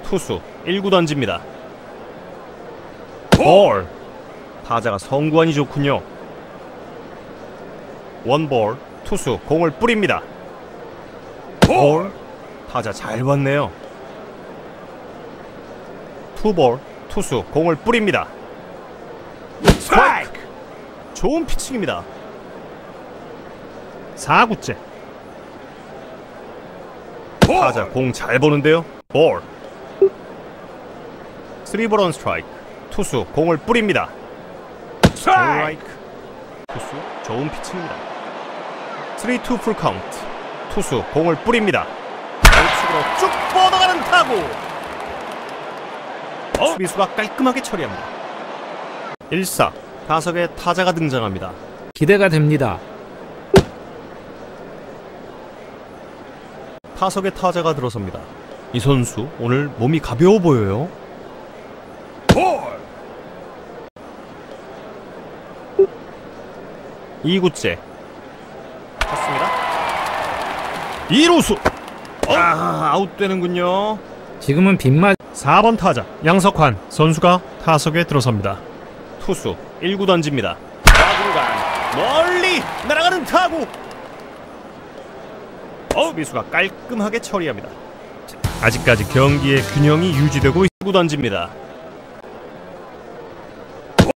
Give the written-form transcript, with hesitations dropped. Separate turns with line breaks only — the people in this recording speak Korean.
투수 1구 던집니다. 볼. 타자가 성구안이 좋군요. 원볼. 투수 공을 뿌립니다. 볼. 타자 잘 봤네요. 투볼. 투수 공을 뿌립니다. 스트라이크. 좋은 피칭입니다. 4구째. 타자 공 잘 보는데요. 볼. 3볼 원 스트라이크. 투수 공을 뿌립니다. 스트라이크. 투수 좋은 피칭입니다. 3-2 풀 카운트. 투수 공을 뿌립니다. 우측으로 쭉 뻗어가는 타구. 수비수가 깔끔하게 처리합니다. 1사. 타석에 타자가 등장합니다.
기대가 됩니다.
타석에 타자가 들어섭니다. 이 선수 오늘 몸이 가벼워 보여요. 볼. 2구째. 쳤습니다. 2루수. 아웃되는군요.
지금은 빗맞.
4번 타자 양석환 선수가 타석에 들어섭니다. 투수 1구 던집니다. 타구간 멀리 날아가는 타구. 수비수가 깔끔하게 처리합니다. 아직까지 경기의 균형이 유지되고 1구 던집니다.